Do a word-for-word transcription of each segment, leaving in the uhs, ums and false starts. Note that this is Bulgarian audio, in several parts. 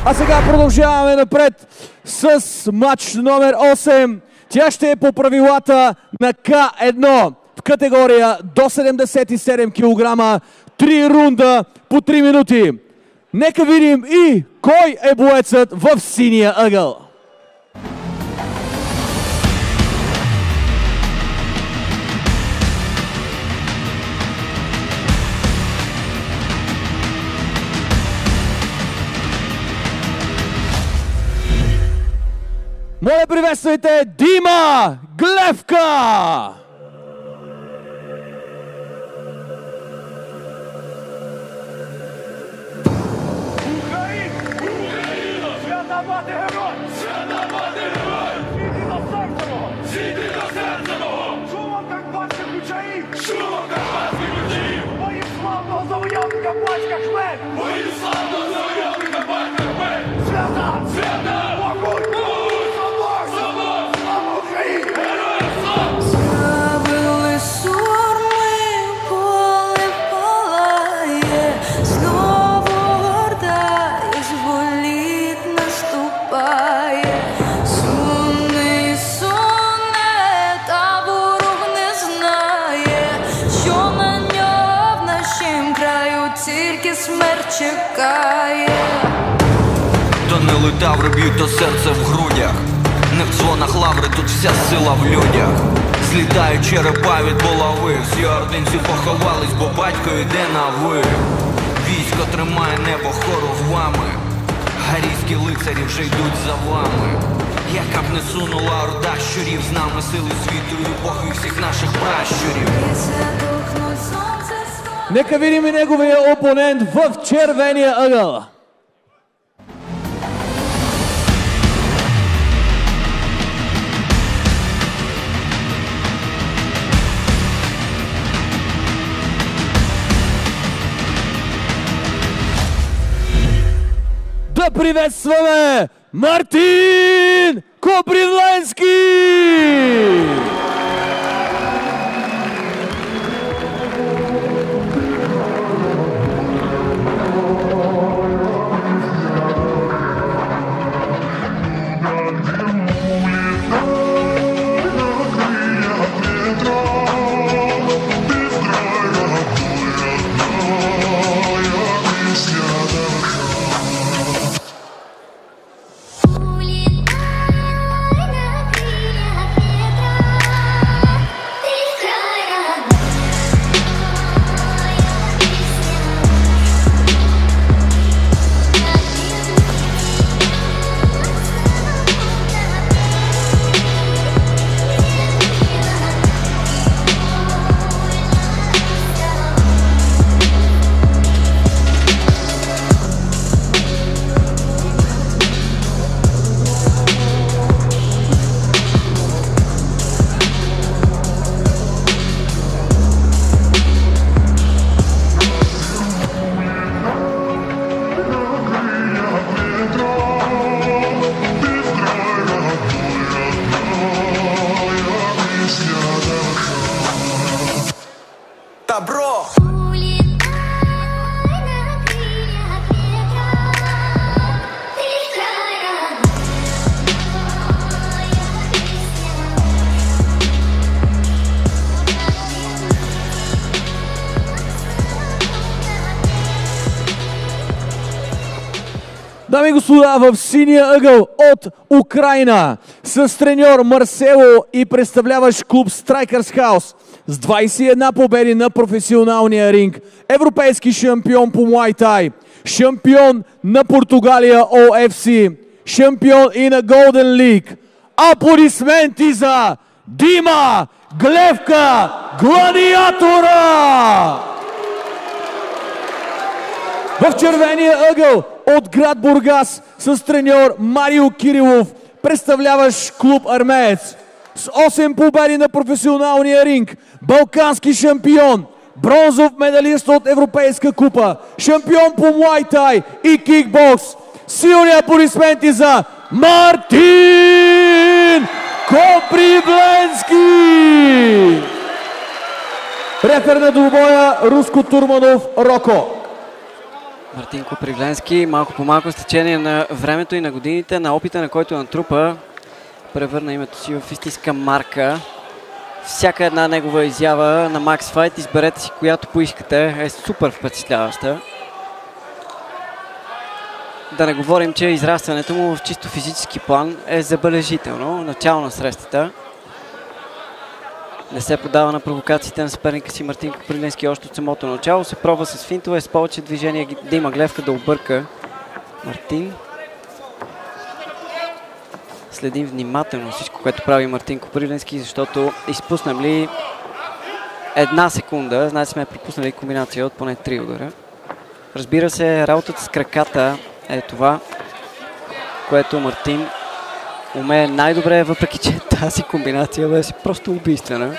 А сега продължаваме напред с матч номер осем. Тя ще е по правилата на К едно в категория до седемдесет и седем килограма. Три рунда по три минути. Нека видим и кой е боецът в синия ъгъл. Моля, приветствайте Дима Глевка! То не литаври б'ють, то серце в грудях. Не в дзвонах лаври, тут вся сила в людях. Злітають черепа від булави. Всі ординці поховались, бо батько йде на ви. Військо тримає небо хорувами. Гарійські лицарі вже йдуть за вами. Яка б не сунула орда щурів, з нами сили світу і епохи всіх наших пращурів. Нека видим и неговия опонент в червения ъгъл. Да приветстваме Мартин Копривленски! Дами и господа, в синия ъгъл от Украйна с треньор Марсело и представляващ клуб Strikers House с двадесет и една победи на професионалния ринг, европейски шампион по Muay Thai, шампион на Португалия О Еф Си, шампион и на Golden League. Аплодисменти за Дима Глевка, гладиатора! В червения ъгъл от град Бургас с треньор Марио Кирилов, представляващ клуб Армеец. С осем победи на професионалния ринг, балкански шампион, бронзов медалист от Европейска купа, шампион по Muay Thai и кикбокс. Силни аплодисменти за Мартин Копривленски! Рефер на двубоя Руско Турманов Роко. Мартин Копривленски малко по малко с течение на времето и на годините, на опита, на който натрупа, превърна името си в истинска марка. Всяка една негова изява на Max Fight, изберете си която поискате, е супер впечатляваща. Да не говорим, че израстването му в чисто физически план е забележително. Начало на срещата. Не се подава на провокациите на съперника си Мартин Копривленски още от самото начало. Се пробва с финтове, с повече движения да има глевка да обърка Мартин. Следим внимателно всичко, което прави Мартин Копривленски, защото изпуснем ли една секунда, значи сме пропуснали комбинация от поне три удара. Разбира се, работата с краката е това, което Мартин умее най-добре, въпреки че тази комбинация беше просто убийствена.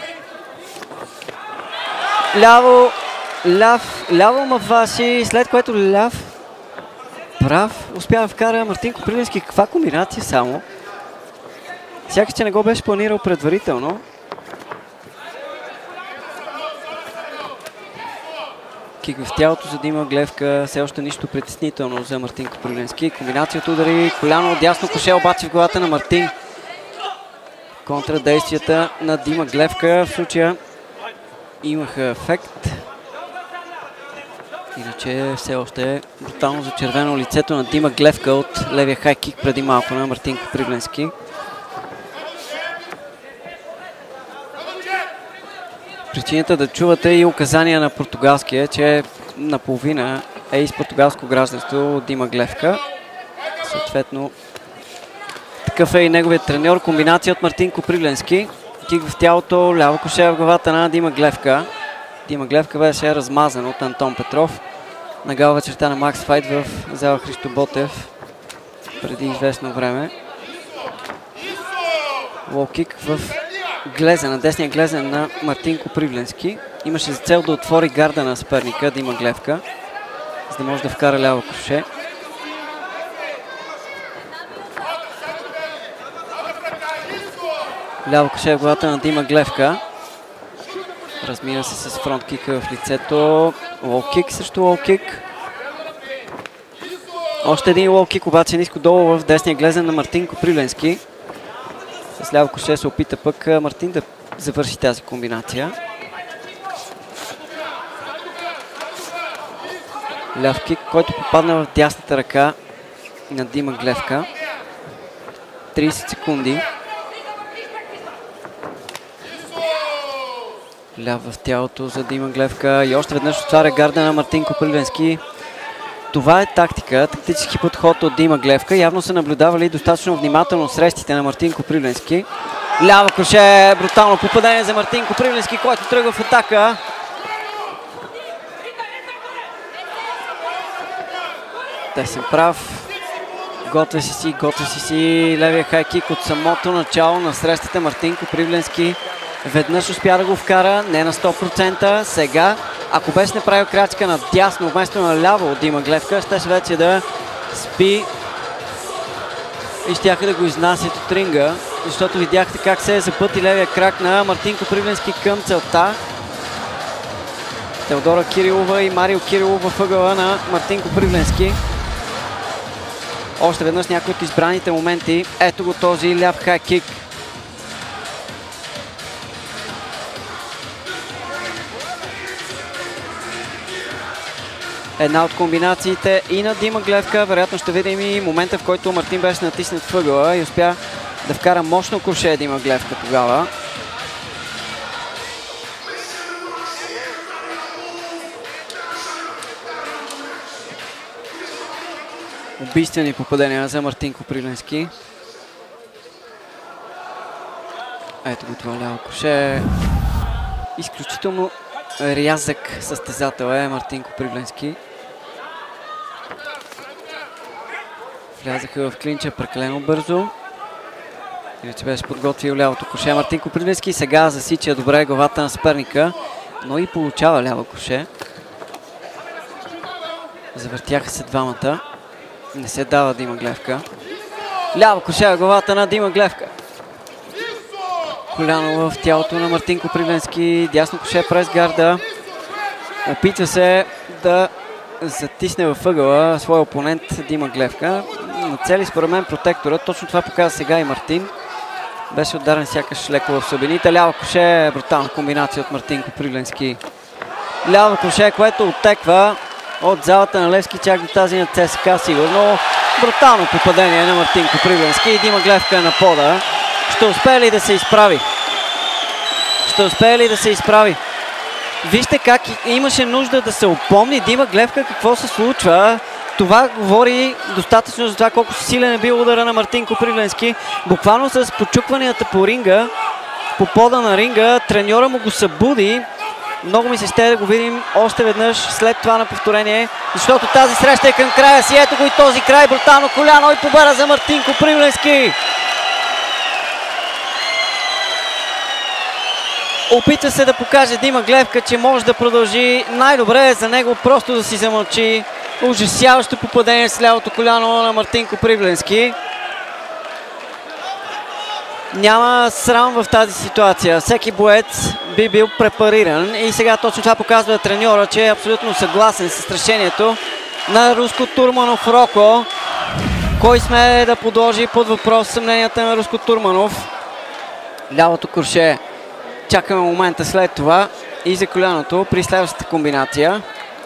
Ляво, ляв, ляво маваши, след което ляв, прав, успя да вкара Мартин Копривленски. Каква комбинация само? Сякаш, че не го беше планирал предварително. Кик в тялото, за да има глевка. Все още нищо притеснително за Мартин Копривленски. Комбинацията удари коляно от дясно коше, обаче в главата на Мартин. Контрадействията на Дима Глевка в случая имаха ефект. Иначе все още е брутално зачервено лицето на Дима Глевка от левия хай-кик преди малко на Мартин Копривленски. Причината да чувате и указания на португалския, че наполовина е из португалско гражданство Дима Глевка. Съответно, такъв е и неговият треньор. Комбинация от Мартин Копривленски. Кик в тялото, ляво коше в главата на Дима Глевка. Дима Глевка беше размазан от Антон Петров на галова черта на Max Fight в зала Христо Ботев преди известно време. Лоу-кик в глезен, на десния глезен на Мартин Копривленски. Имаше за цел да отвори гарда на съперника Дима Глевка, за да може да вкара ляво кроше. Ляво коше в главата на Дима Глевка. Размина се с фронт-кика в лицето. Лоу-кик срещу лоу-кик. Още един лоу-кик, обаче ниско долу в десния глезен на Мартин Копривленски. С ляво коше се опита пък Мартин да завърши тази комбинация. Ляв кик, който попадна в дясната ръка на Дима Глевка. трийсет секунди. Ляв в тялото за Дима Глевка и още веднъж отваря гарда на Мартин Копривленски. Това е тактика, тактически подход от Дима Глевка. Явно са наблюдавали достатъчно внимателно срещите на Мартин Копривленски. Ляво кроше, брутално попадение за Мартин Копривленски, който тръгва в атака. Тесен прав. Готвя си си, готвя си си левия хай-кик от самото начало на срещата. Мартин Копривленски веднъж успя да го вкара, не на сто процента. Сега, ако беше направил крачка надясно, вместо на ляво от Дима Глевка, щеше вече да спи и щяха да го изнасят от ринга, защото видяхте как се запъти левия крак на Мартин Копривленски към целта. Теодора Кирилова и Марио Кирилов във ъгъла на Мартин Копривленски. Още веднъж някои от избраните моменти. Ето го този ляв хай-кик. Една от комбинациите и на Дима Глевка. Вероятно ще видим и момента, в който Мартин беше натиснат в ъгъла и успя да вкара мощно кроше Дима Глевка тогава. Убийствени попадения за Мартин Копривленски. Ето го това ляво кроше. Изключително рязък състезател е Мартин Копривленски. Влязаха в клинча прекалено бързо. Иначе беше подготвил лявото коше Мартин Копривленски. Сега засича добре главата на съперника, но и получава ляво коше. Завъртяха се двамата. Не се дава Дима Глевка. Ляво коше в главата на Дима Глевка. Коляно в тялото на Мартин Копривленски. Дясно коше през гарда. Опитва се да затисне във ъгъла своя опонент Дима Глевка. Нацели според мен протектора. Точно това показва сега и Мартин. Беше ударен сякаш леко в слабините. Лява коше, брутална комбинация от Мартин Копривленски. Лява коше, което оттеква от залата на Левски чак до тази на ЦСКА сигурно. Брутално попадение на Мартин Копривленски и Дима Глевка е на пода. Ще успее ли да се изправи? Ще успее ли да се изправи? Вижте как имаше нужда да се опомни Дима Глевка какво се случва. Това говори достатъчно за това колко силен е бил удара на Мартин Копривленски. Буквално с почукванията по ринга, по пода на ринга, треньора му го събуди. Много ми се ще да го видим още веднъж след това на повторение, защото тази среща е към края си. Ето го и този край. Брутално коляно и победа за Мартин Копривленски. Опитва се да покаже Дима Глевка, че може да продължи. Най-добре е за него просто да си замълчи. Ужасяващо попадение с лявото коляно на Мартин Копривленски. Няма срам в тази ситуация. Всеки боец би бил препариран и сега точно това показва треньора, че е абсолютно съгласен с решението на Руско Турманов Роко. Кой сме да подложи под въпрос съмненията на Руско Турманов? Лявото курше. Чакаме момента след това и за коляното при следващата комбинация.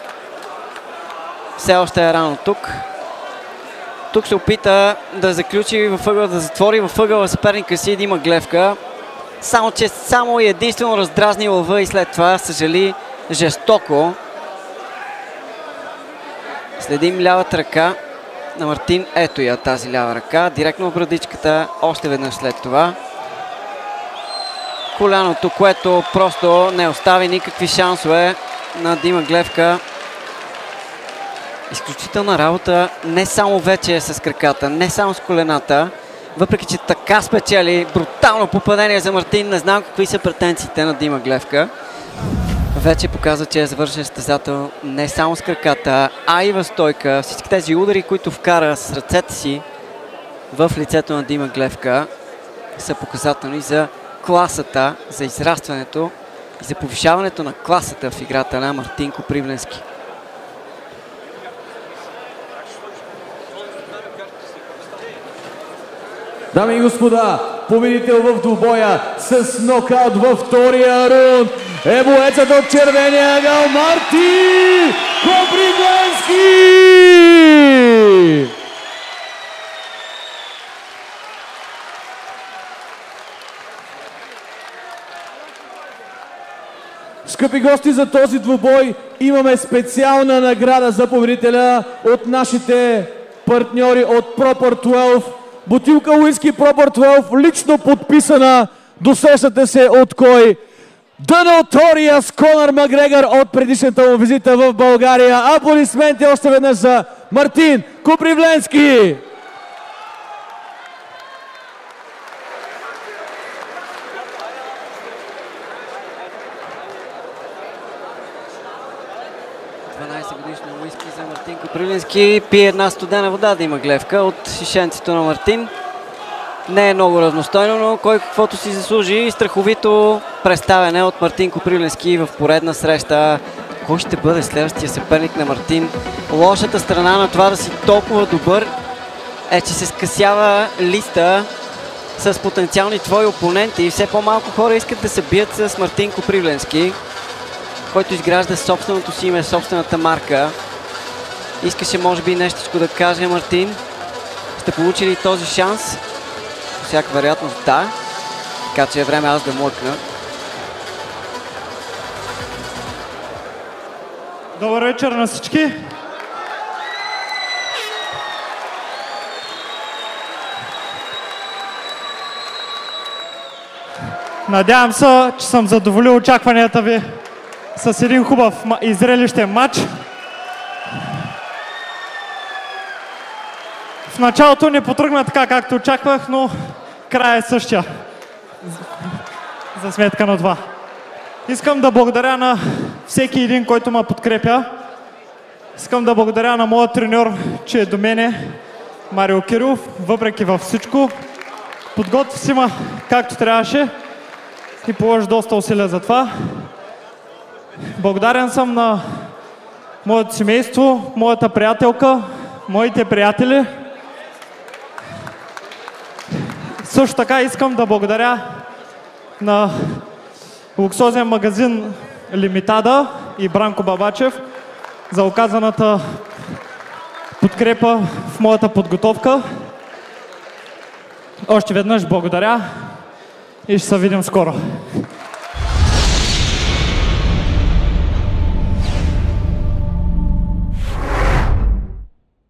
Все още е рано тук. Тук се опита да заключи във ъгъла, да затвори във ъгъла съперника си Дима Глевка. Само че само и единствено раздразни лъва и след това съжали жестоко. Следим лявата ръка на Мартин. Ето я тази лява ръка. Директно в брадичката. Още веднъж след това. Коляното, което просто не остави никакви шансове на Дима Глевка. Изключителна работа не само вече с краката, не само с колената. Въпреки че така спечели брутално попадение за Мартин, не знам какви са претенциите на Дима Глевка. Вече показва, че е завършен състезател не само с краката, а и в стойка. Всички тези удари, които вкара с ръцете си в лицето на Дима Глевка, са показателни за класата, за израстването и за повишаването на класата в играта на Мартин Копривленски. Дами и господа, победител в двубоя с нокаут във втория рунд е боецът от червения ъгъл Мартин Копривленски! Скъпи гости, за този двубой имаме специална награда за победителя от нашите партньори от Proper дванайсет. Бутилка уиски Proper дванайсет, лично подписана. Досещате се от кой? The Notorious Конор Макгрегор от предишната му визита в България. Аплодисменти още веднъж за Мартин Копривленски! дванайсет годишна уиски за Мартин Копривленски. Пие една студена вода Дима Глевка от шишенцето на Мартин. Не е много разностойно, но кой каквото си заслужи. Страховито представяне от Мартин Копривленски в поредна среща. Кой ще бъде следващия съперник на Мартин? Лошата страна на това да си толкова добър е, че се скъсява листа с потенциални твои опоненти и все по-малко хора искат да се бият с Мартин Копривленски, който изгражда собственото си име, собствената марка. Искаше може би нещичко да каже Мартин. Сте получили този шанс? По всяка вероятност да. Така че е време аз да млъкна. Добър вечер на всички! Надявам се, че съм задоволил очакванията ви с един хубав и зрелищен матч. В началото не потръгна така, както очаквах, но края е същия. За сметка на това. Искам да благодаря на всеки един, който ме подкрепя. Искам да благодаря на моят треньор, че е до мене, Марио Кирилов, въпреки във всичко. Подготви си ма както трябваше и положи доста усилия за това. Благодарен съм на моето семейство, моята приятелка, моите приятели. Също така искам да благодаря на луксозен магазин Лимитада и Бранко Бабачев за оказаната подкрепа в моята подготовка. Още веднъж благодаря и ще се видим скоро.